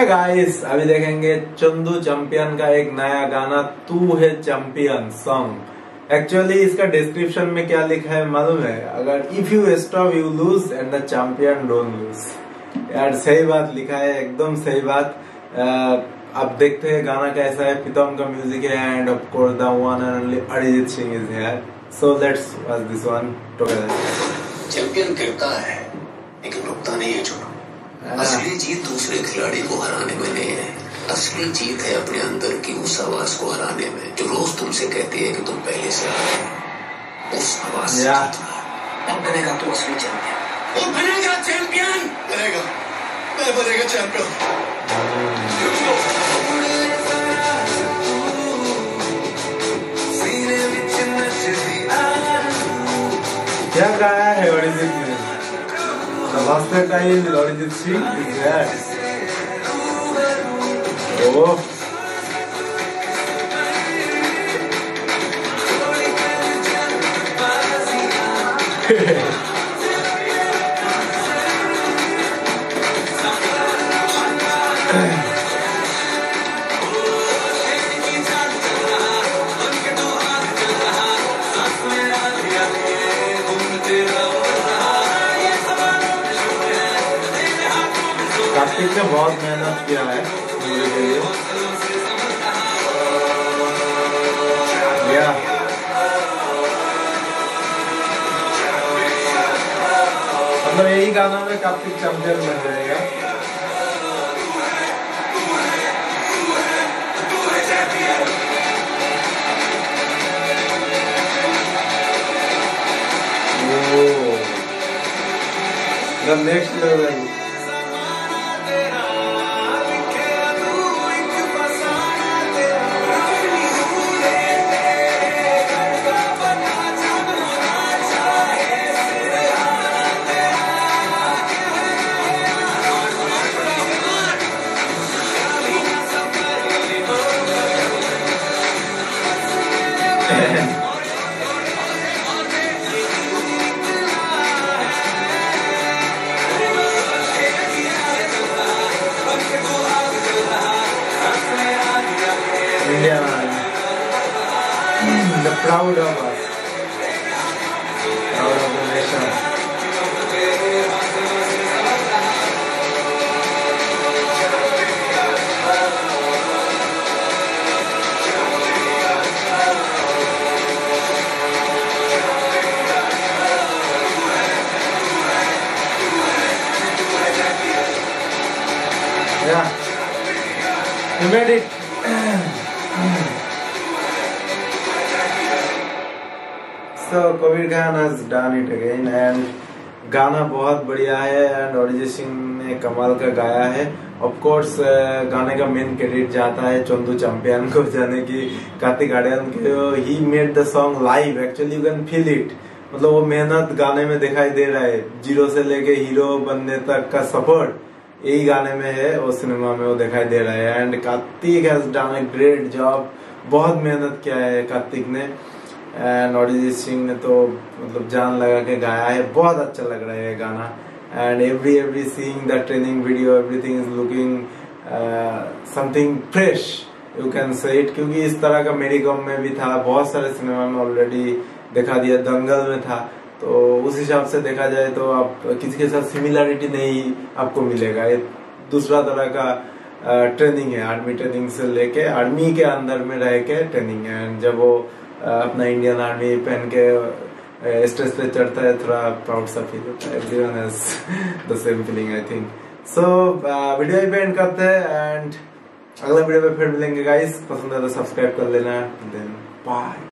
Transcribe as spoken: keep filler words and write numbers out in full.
Guys अभी देखेंगे Chandu champion का एक नया गाना तू है चैंपियन सॉन्ग। एक्चुअली इसका डिस्क्रिप्शन में क्या लिखा है मालूम है? अगर if you stop you lose and the champion don't lose. यार सही बात लिखा है, एकदम सही बात। अब देखते हैं गाना कैसा है। प्रीतम का म्यूजिक है and of course the one and only Arijit Singh is here. So let's watch this one together. Champion गिरता है लेकिन रुकता नहीं है छोटा। असली जीत दूसरे खिलाड़ी को हराने में नहीं है, असली जीत है अपने अंदर की उस आवाज को हराने में जो रोज तुमसे कहती है कि तुम पहले से हारे। उस आवाज से तब बनेगा तू असली चैंपियन। वो बनेगा चैंपियन, बनेगा, मैं बनेगा चैंपियन। क्या गाया है अरिजीत ने? The last time Arijit Singh is there. Oh. Kartik ने बहुत मेहनत किया है मूवी के लिए। या मतलब यही गाना में कार्तिक चैंपियन बन जाएगा। The next level. India, the proud of us, proud of the nation. Yeah, you made it. So Kabir Khan has done it again and गाना बहुत बढ़िया है एंड अरिजीत सिंह ने कमाल का गाया है। ऑफ कोर्स गाने का मेन क्रेडिट जाता है चंदू चैंपियन को, जाने की कार्तिक आर्यन के। He made the song live, actually you can feel it. मतलब वो मेहनत गाने में दिखाई दे रहा है, जीरो से लेके हीरो बनने तक का सफर यही गाने में है, वो सिनेमा में वो दिखाई दे रहा है। And Kartik has done a great job, बहुत मेहनत किया है कार्तिक ने। एंड अरिजीत सिंह ने तो मतलब जान लगा के गाया है, बहुत अच्छा लग रहा है गाना। And every every seeing the training video everything is looking something fresh, you can say it. क्योंकि इस तरह का मेरी गम में भी था, बहुत सारे सिनेमा में ऑलरेडी दिखा दिया, दंगल में था। तो उस हिसाब से देखा जाए तो आप किसी के साथ सिमिलरिटी नहीं आपको मिलेगा। ये दूसरा तरह का ट्रेनिंग है, आर्मी ट्रेनिंग से लेके आर्मी के अंदर में रह के ट्रेनिंग है। एंड जब वो अपना इंडियन आर्मी पहन के स्टेज पे चढ़ता है, थोड़ा प्राउड सा फील होता है। Everyone has the same feeling I think. So video पे एंड करते हैं एंड अगला वीडियो में फिर मिलेंगे गाइस। पसंद है तो सब्सक्राइब कर लेना। Then bye.